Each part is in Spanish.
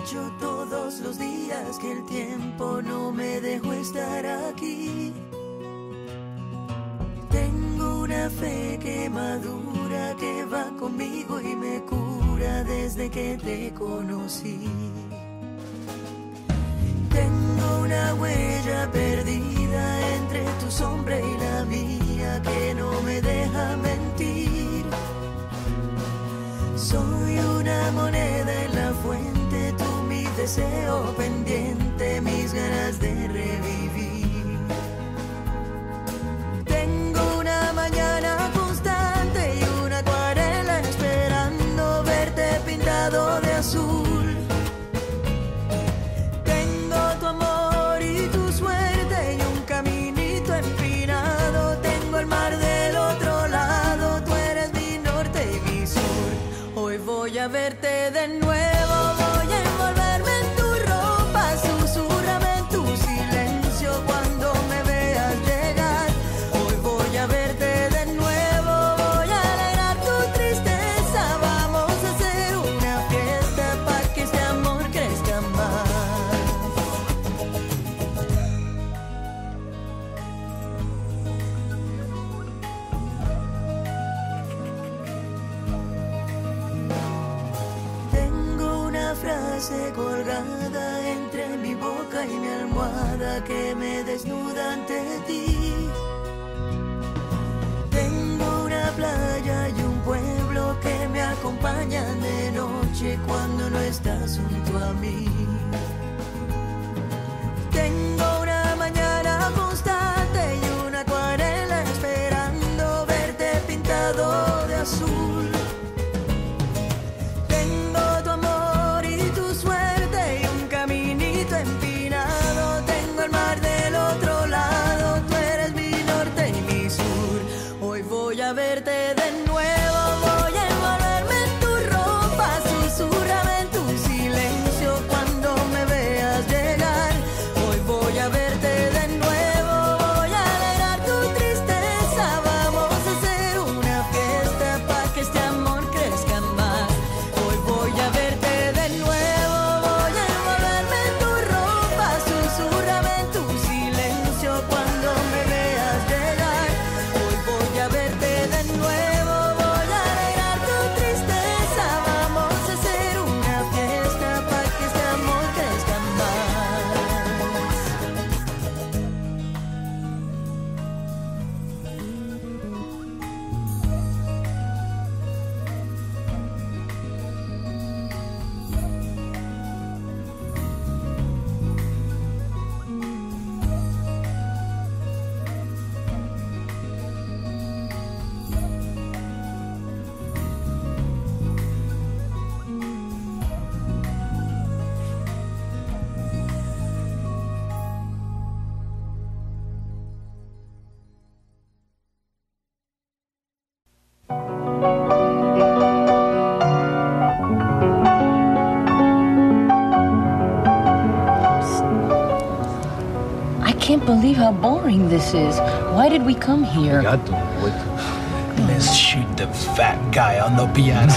dicho todos los días que el tiempo no me dejó estar aquí. Tengo una fe que madura, que va conmigo y me cura desde que te conocí. Tengo una huella perdida entre tu sombra y la mía que no me deja mentir. Soy una moneda en la fuente, tú mi deseo pendiente, mis ganas de revivir. Tengo una mañana constante y una acuarela esperando verte pintado de azul. Voy a verte de nuevo, voy a envolverme en tu ropa, susúrrame en tu silencio cuando me veas llegar. Hoy voy a verte de nuevo, voy a alegrar tu tristeza, vamos a hacer una fiesta para que este amor crezca más. Frase colgada entre mi boca y mi almohada que me desnuda ante ti. Tengo una playa y un pueblo que me acompañan de noche cuando no estás junto a mí. Tengo una mañana constante y una acuarela esperando verte pintado de azul. Voy a verte de nuevo, voy a envolverme en tu ropa, susúrrame en tu silencio cuando me veas llegar. Hoy voy a verte de nuevo, voy a alegrar tu tristeza, vamos a hacer una fiesta para que este amor crezca más. Hoy voy a verte de nuevo, voy a envolverme en tu ropa, susúrrame en tu silencio cuando me veas llegar. Hoy voy a verte de nuevo, voy a alegrar tu tristeza, vamos a hacer una fiesta para que este amor crezca más. I can't believe how boring this is. Why did we come here? Let's shoot the fat guy on the piano.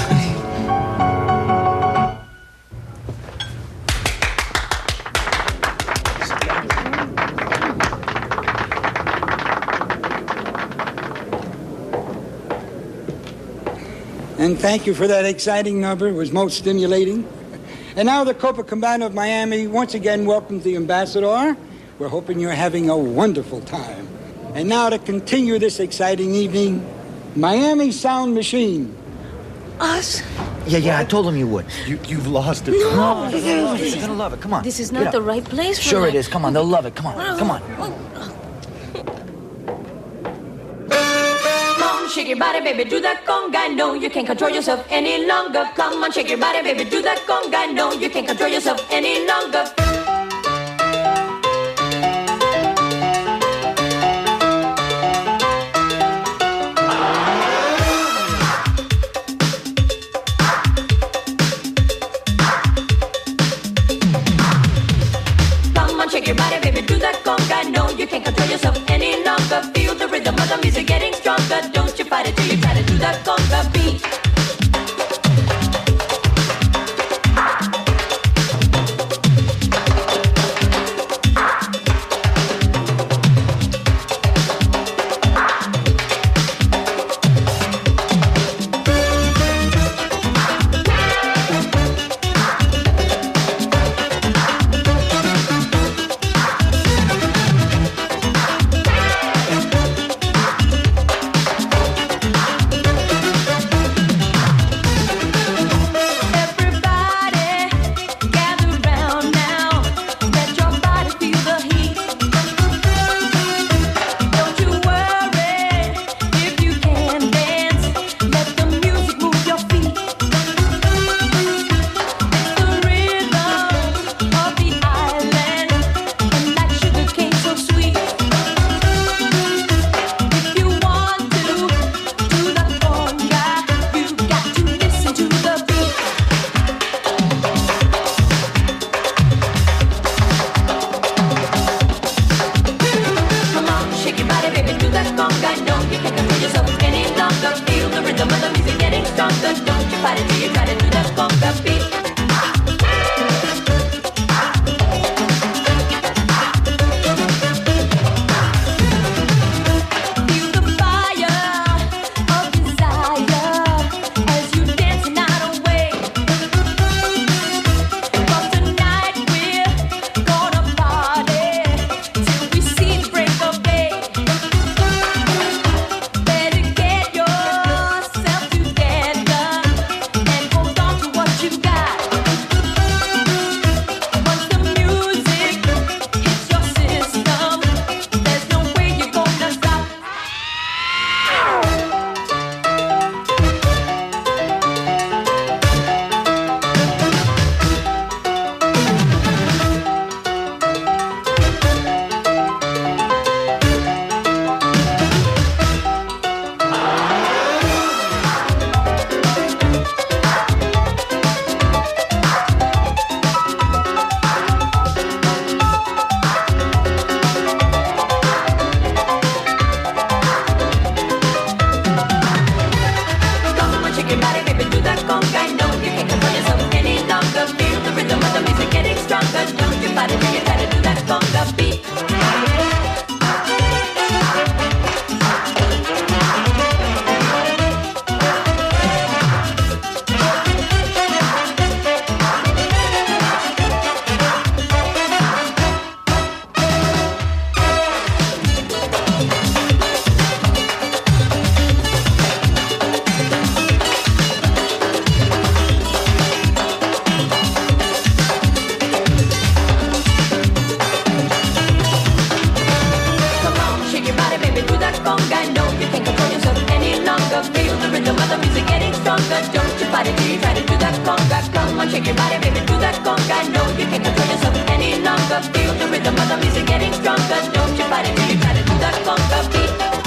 And thank you for that exciting number. It was most stimulating. And now the Copacabana of Miami once again welcomes the ambassador. We're hoping you're having a wonderful time. And now to continue this exciting evening, Miami Sound Machine. Us? Yeah, I told him you would. You've lost it. No, you're gonna love it. Come on. This is not the right place for Sure that. it is. Come on, they'll love it. Come on, come on. Shake your body, baby, do that conga. No, you can't control yourself any longer. Come on, shake your body, baby, do that conga. No, you can't control yourself any longer. Come on, shake your body, baby, do that conga. No, you can't control yourself any longer. Feel the rhythm of the music getting stronger. Don't you fight it till you try to do that conga beat. shake your body, baby, do that conga. No, you can't control yourself any longer. Feel the rhythm of the music getting stronger. Don't you fight it till you try to do that conga beat.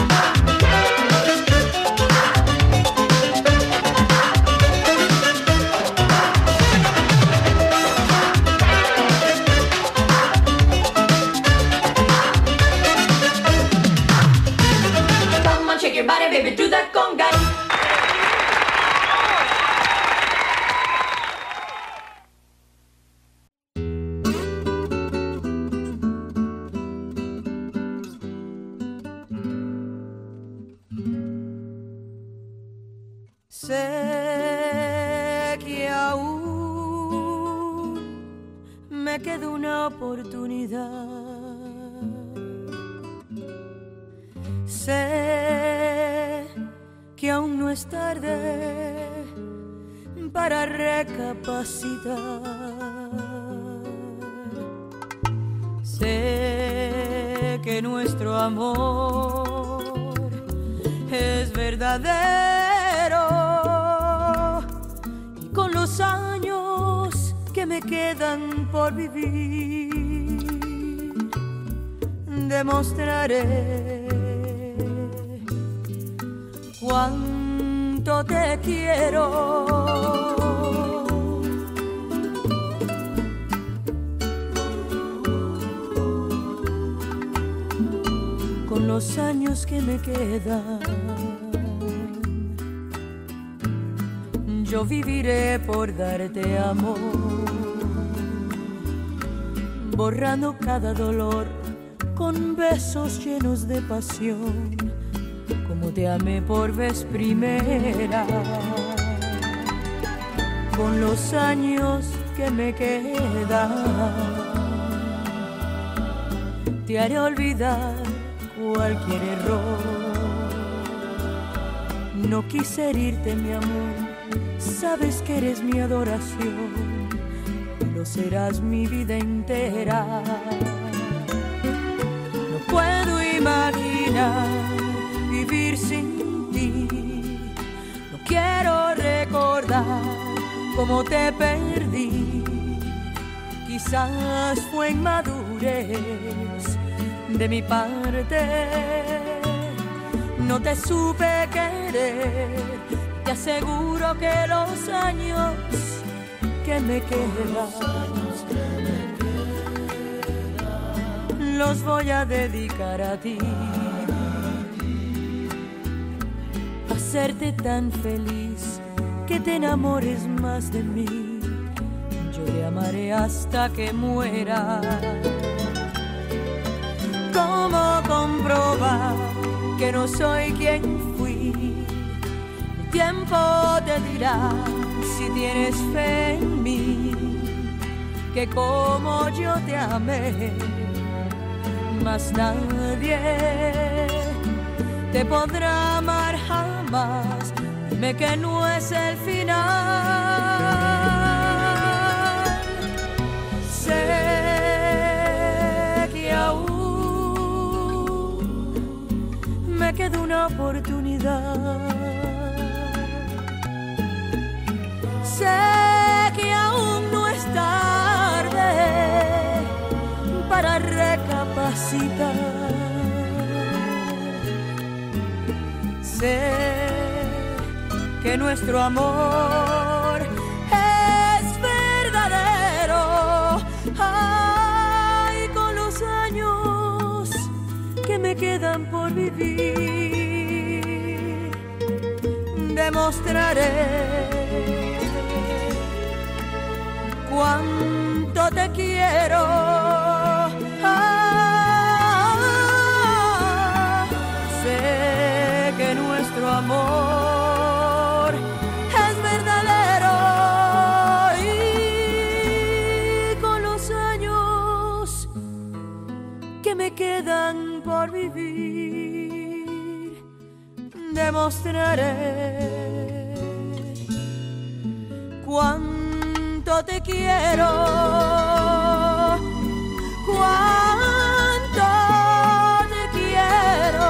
Come on, shake your body, baby, do that conga. Sé que aún me queda una oportunidad. Sé que aún no es tarde para recapacitar. Sé que nuestro amor es verdadero. Con los años que me quedan por vivir, demostraré cuánto te quiero. Con los años que me quedan, yo viviré por darte amor, borrando cada dolor con besos llenos de pasión, como te amé por vez primera. Con los años que me quedan, te haré olvidar cualquier error. No quise herirte, mi amor, sabes que eres mi adoración y lo serás mi vida entera. No puedo imaginar vivir sin ti, no quiero recordar cómo te perdí. Quizás fue inmadurez de mi parte, no te supe querer. Te aseguro que los años que me quedan los voy a dedicar a ti, a hacerte tan feliz que te enamores más de mí. Yo te amaré hasta que muera. ¿Cómo comprobar que no soy quien fui? El tiempo te dirá si tienes fe en mí, que como yo te amé, más nadie te podrá amar jamás. Dime que no es el final. Sé que aún me queda una oportunidad. Sé que aún no es tarde para recapacitar. Sé que nuestro amor es verdadero. Ay, con los años que me quedan por vivir, demostraré cuánto te quiero. Sé que nuestro amor es verdadero y con los años que me quedan por vivir, demostraré cuánto te quiero, cuánto te quiero.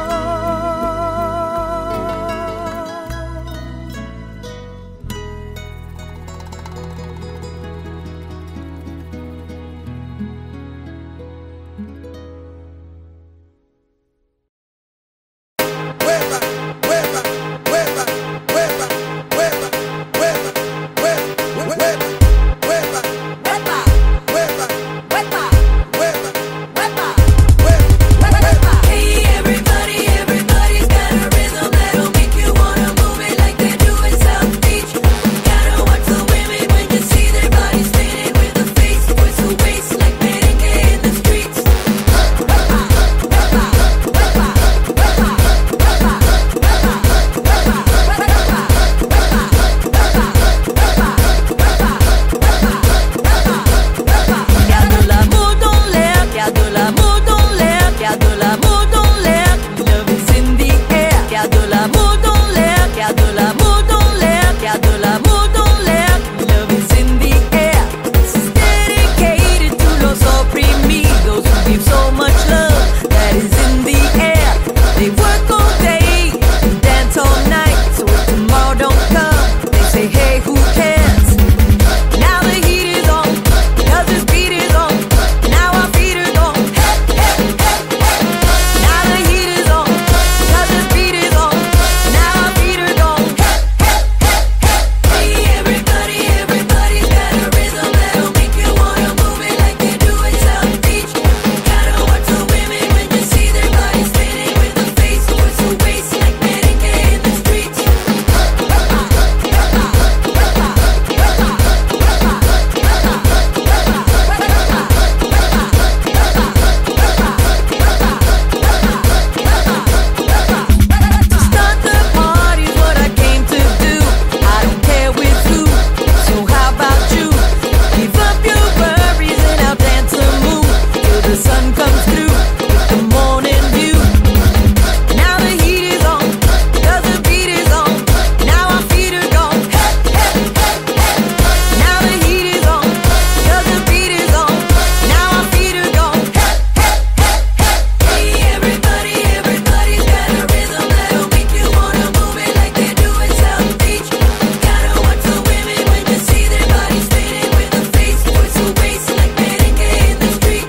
The sun comes through with the morning view. Now the heat is on, 'cause the beat is on. Now our feet are gone. Hey, hey, hey, hey. Now the heat is on, 'cause the beat is on. Now our feet are gone. Hey, hey, hey, hey. Hey, everybody, everybody's got a rhythm that'll make you wanna move it like they do in South Beach. Gotta watch the women when you see their bodies spinning with the face, twist the waist like merengue in the streets.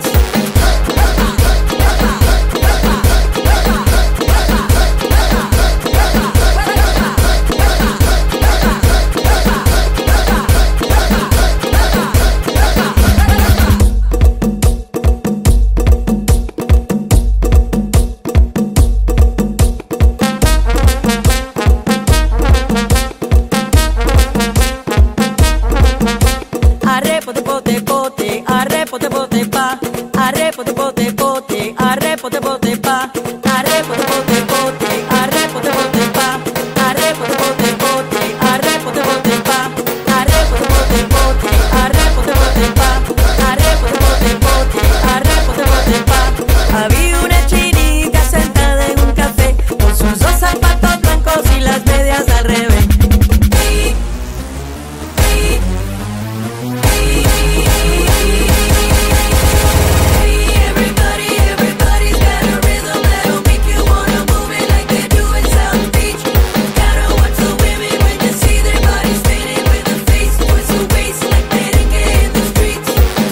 Arre pote pote pote, arre pote pote pa, arre pote pote pote, arre pote pote pa, arre pote pote pote, arre pote pote pa, arre pote pote pote, arre pote pote pa, arre pote pote pote, arre pote pote pa, arre pote pote pote, arre pote pote pa. Había una chinita sentada en un café con sus dos zapatos blancos y las medias al revés. Everybody's got a rhythm that'll make you wanna move it like they do in South Beach. Gotta watch the women when you see their bodies spinning with the face, twist the waist like merengue in the streets.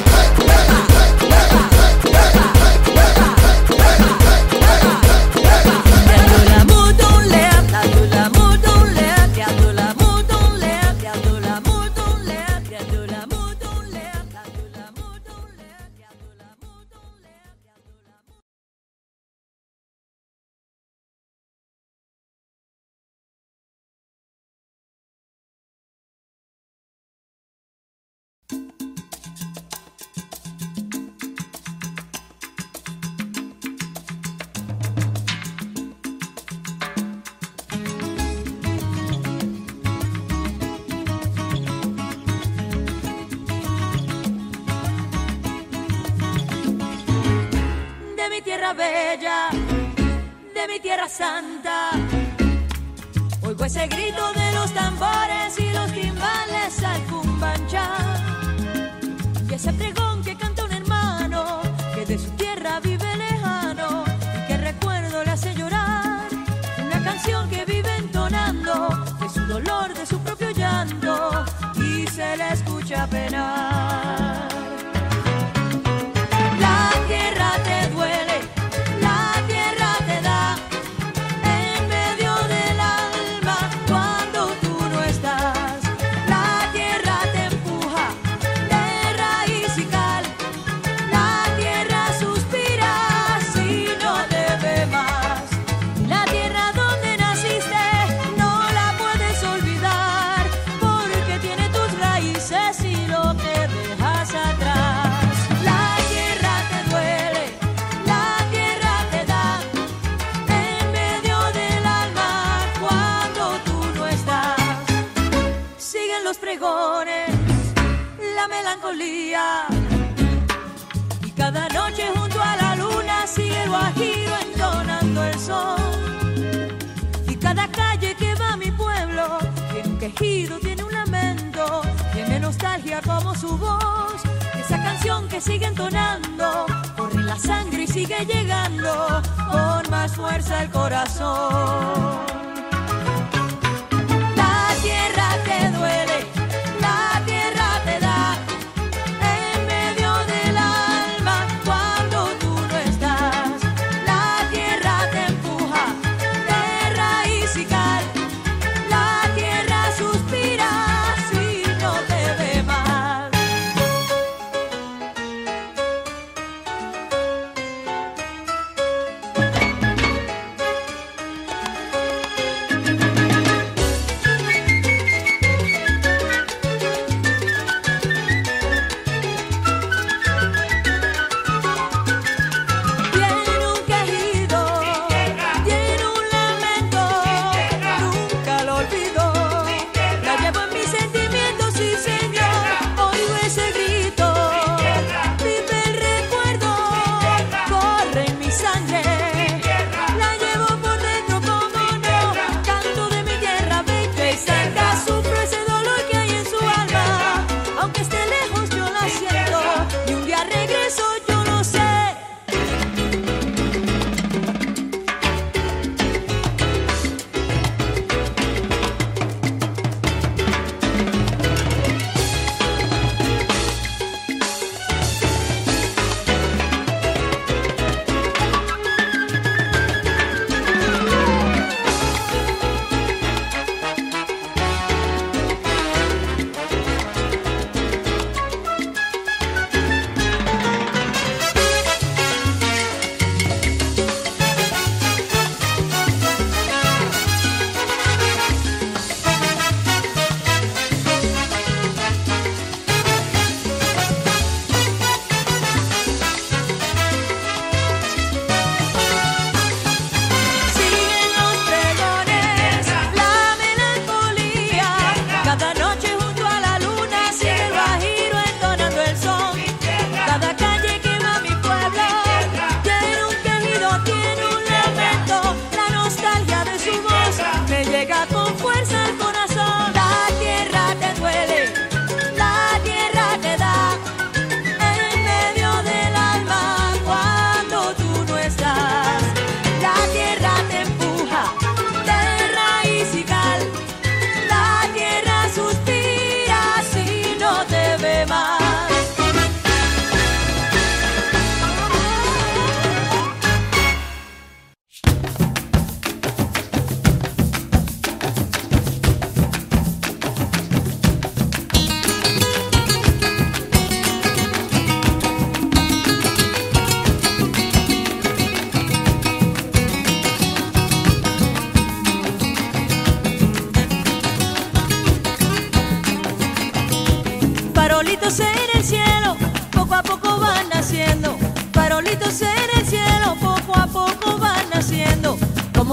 Viendo l'amour dans l'air, viendo l'amour dans l'air, viendo l'amour dans l'air, viendo l'amour dans l'air, viendo l'amour dans l'air, viendo l'amour dans l'air, viendo l'amour dans l'air, viendo l'amour. De mi tierra bella, de mi tierra santa, oigo ese grito de los tambores y los timbales al cumbanchá. Y ese pregón que canta un hermano que de su tierra vive lejano y que recuerdo le hace llorar. Una canción que vive entonando de su dolor, de su propio llanto y se le escucha penar. La tierra te duele, la tierra te da en medio del alma cuando tú no estás. La tierra te empuja de raíz y cal, la tierra suspira si no te ve más. La tierra donde naciste no la puedes olvidar porque tiene tus raíces y lo que dejas atrás. La tierra te duele, la tierra te da en medio del alma cuando tú no estás. Siguen los pregones, la melancolía y cada noche junto a la luna sigue el guajiro entonando el sol. Y cada calle que va a mi pueblo tiene un quejido, tiene un lamento, tiene nostalgia como su voz. Esa canción que sigue entonando corre en la sangre y sigue llegando con más fuerza al corazón. La tierra te duele, la tierra te da en medio del alma cuando tú no estás. La tierra te empuja de raíz y cal, la tierra suspira si no te ve más.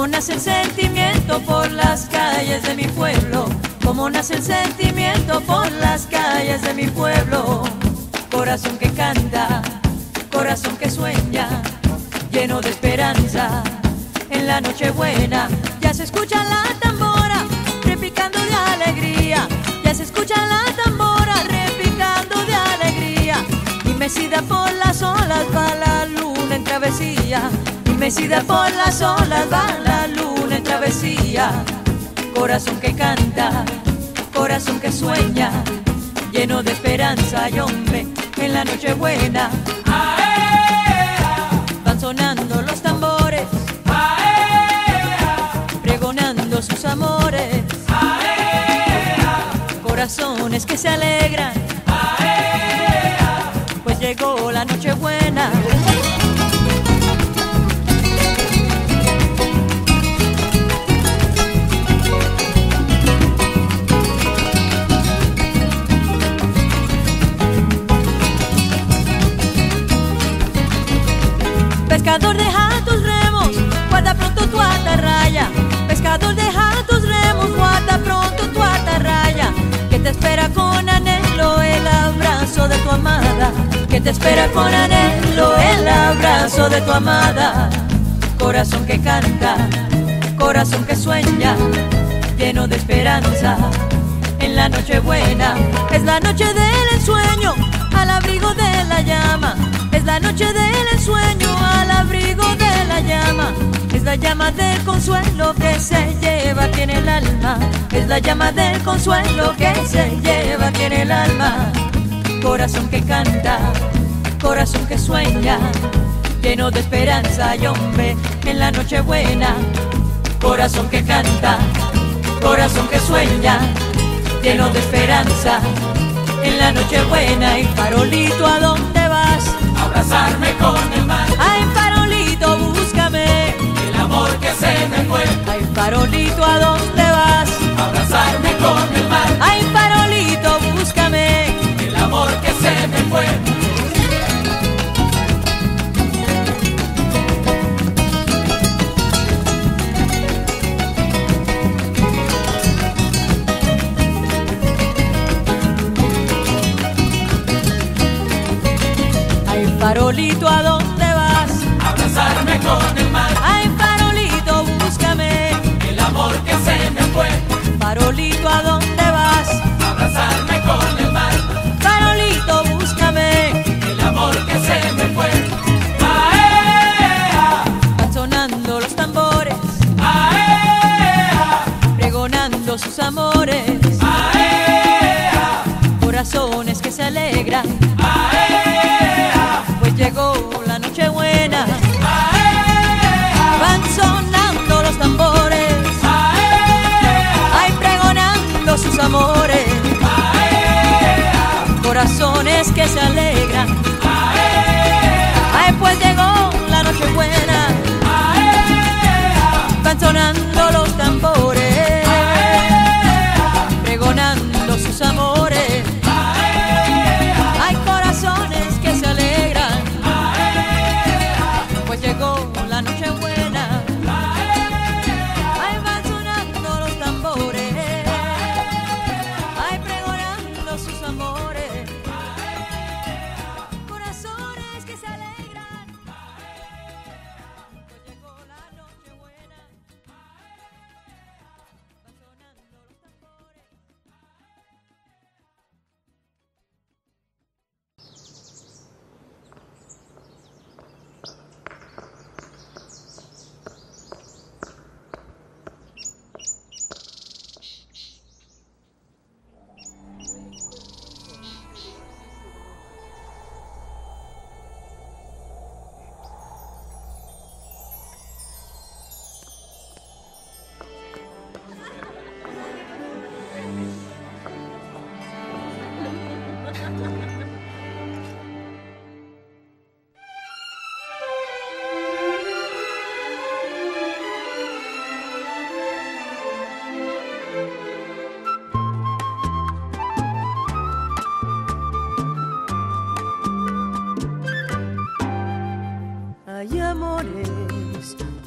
Cómo nace el sentimiento por las calles de mi pueblo. Cómo nace el sentimiento por las calles de mi pueblo. Corazón que canta, corazón que sueña, lleno de esperanza. En la noche buena ya se escucha la tambora repicando de alegría. Ya se escucha la tambora repicando de alegría. Y mecida por las olas va la luna en travesía. Y mecida por las olas va la luna en travesía. Corazón que canta, corazón que sueña, lleno de esperanza y hombre, en la noche buena van sonando los tambores, pregonando sus amores, corazones que se alegran, pues llegó la noche buena. Pescador, deja tus remos, guarda pronto tu atarraya. Pescador, deja tus remos, guarda pronto tu atarraya. Que te espera con anhelo el abrazo de tu amada. Que te espera con anhelo el abrazo de tu amada. Corazón que canta, corazón que sueña, lleno de esperanza. En la noche buena es la noche del ensueño, al abrigo de la llama. Es la noche del ensueño, al abrigo de la llama. Es la llama del consuelo que se lleva aquí en el alma. Es la llama del consuelo que se lleva aquí en el alma. Corazón que canta, corazón que sueña, lleno de esperanza y hombre, en la noche buena. Corazón que canta, corazón que sueña, lleno de esperanza, en la noche buena. Y farolito, ¿a dónde vas? Abrazarme con el mar. Ay, farolito, búscame El amor que se me fue. Ay, farolito, ¿a dónde vas? Abrazarme con el mar. Ay, farolito, búscame El amor que se me fue. Farolito, ¿a dónde vas? Abrazarme con el mar. Ay, farolito, búscame El amor que se me fue. Farolito, ¿a dónde vas? Abrazarme con el mar. Farolito, búscame El amor que se me fue. ¡Aea! Van sonando los tambores, ¡Aea! pregonando sus amores, ¡Aea! corazones que se alegran, ¡Aea! pues llegó la noche buena. ¡Aea! Van sonando los tambores, ¡Aea! ay, pregonando sus amores, ¡Aea! corazones que se alegran, ¡Aea! ay, pues llegó la noche buena. ¡Aea! Van sonando los tambores, pregonando sus amores, hay corazones que se alegran, pues llegó la noche buena. Ay, van sonando los tambores, ay, pregonando sus amores, corazones que se alegran, pues llegó la noche buena. Van sonando los tambores.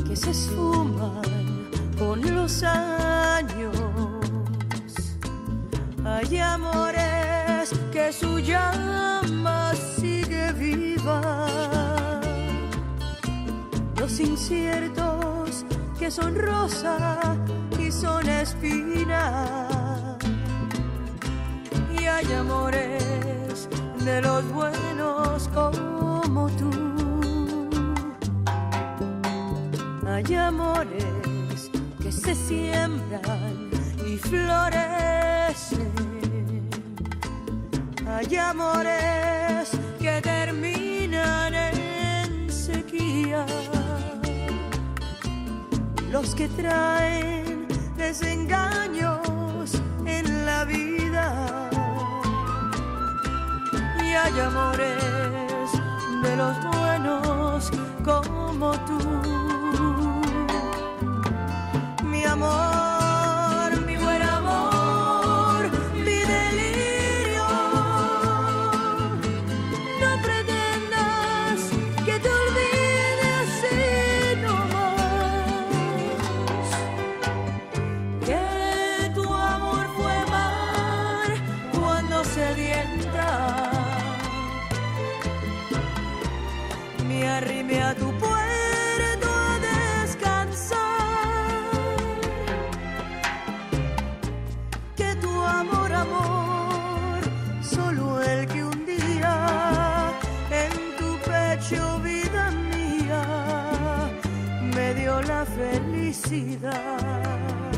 que se esfuman con los años. Hay amores que su llama sigue viva. Los inciertos que son rosa y son espina. Y hay amores de los buenos como tú. Hay amores que se siembran y florecen. Hay amores que terminan en sequía. Los que traen desengaños en la vida. Y hay amores de los buenos como tú. Mi amor, mi buen amor, mi delirio. No pretendas que te olvide así nomás. Que tu amor fue mar cuando sedienta. Me arrimé a tu puerto a descansar. Que tu amor, amor, solo el que un día en tu pecho, vida mía, me dio la felicidad.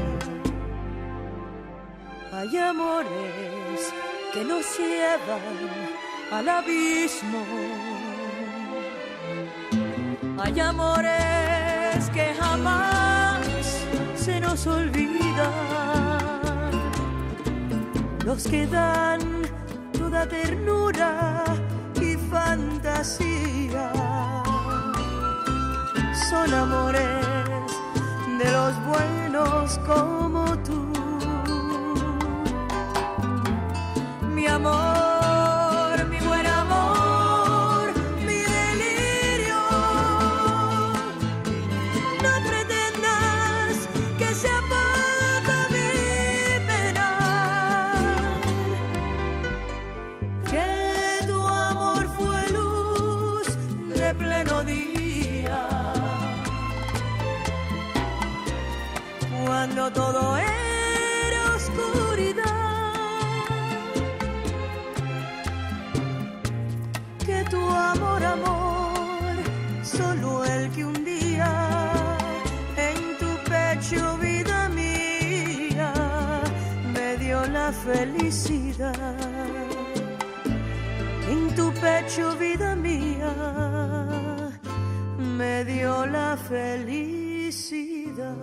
Hay amores que nos llevan al abismo. Hay amores que jamás se nos olvidan. Los que dan toda ternura y fantasía. Son amores de los buenos como tú. Mi amor, mi buen amor, mi delirio. No pretendas que sea poca mi pena. Que tu amor fue luz de pleno día. Cuando todo era oscuridad. Que tu amor, amor, solo el que un día en tu pecho, vida mía, me dio la felicidad. En tu pecho, vida mía, me dio la felicidad.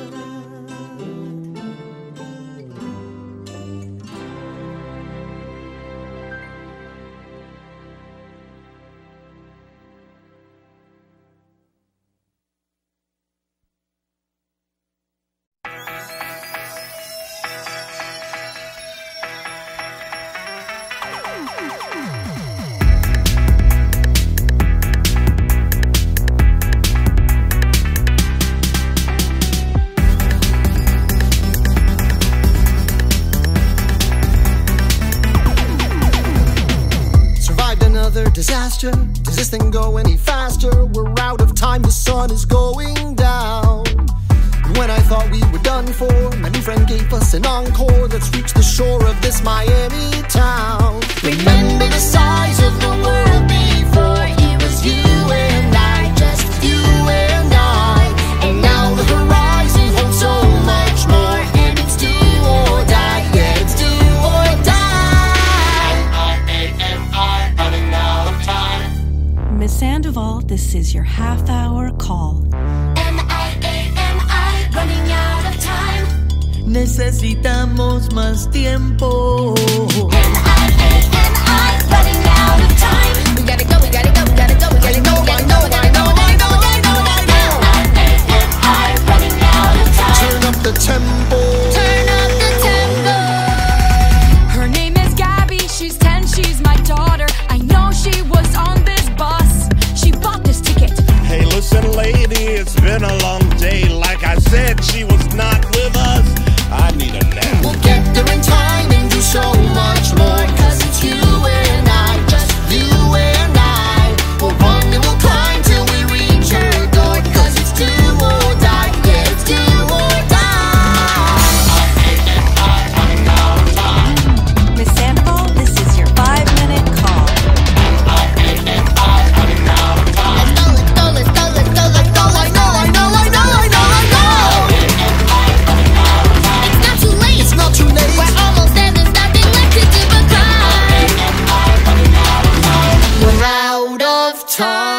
Disaster, does this thing go any faster? We're out of time, the sun is going down. When I thought we were done for, my new friend gave us an encore. Let's reach the shore of this Miami town. Remember the size of the world before it was you and I, just you and I. And now the horizon holds so much more, and it's do or die, yeah, it's do or die. M-I-A-M-I, running out of time. Miss Sandoval, this is your half-hour call. M-I-A-M-I, running out of time. Necesitamos más tiempo. M-I-A-M-I, running out of time. We gotta go, we gotta go, we gotta go, we gotta go, we gotta go, we gotta go, we gotta go, we gotta go, we gotta go. M-I-A-M-I, running out of time. Turn up the tempo. Turn up the tempo. Her name is Gabby, she's 10, she's my daughter. I know she was on this bus. She bought this ticket. Hey, listen. Listen, lady, it's been a long day. Like I said, she was not with us. I need a nap. We'll get there in time and do so much more. Cause it's you and I, just you and I. We'll run and we'll climb till we reach her door. Cause it's do or die, yeah, it's do or die. Miss Sandoval, this is your 5-minute call. Time.